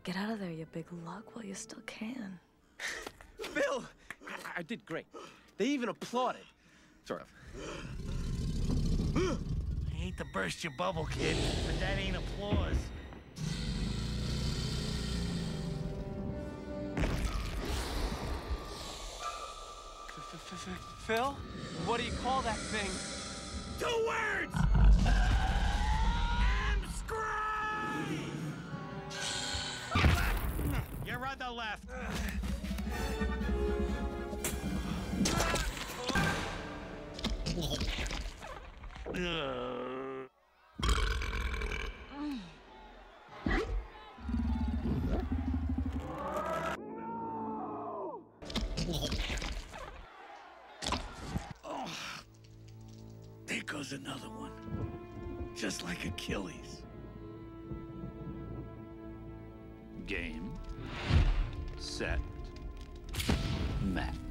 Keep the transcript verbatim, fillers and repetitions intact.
Get out of there, you big lug, while you still can. Phil! I, I did great. They even applauded. Sort of. I hate to burst your bubble, kid, but that ain't applause. Phil? What do you call that thing? Two words! And scream! You're on the left. There goes another one. Just like Achilles. Game, set, match.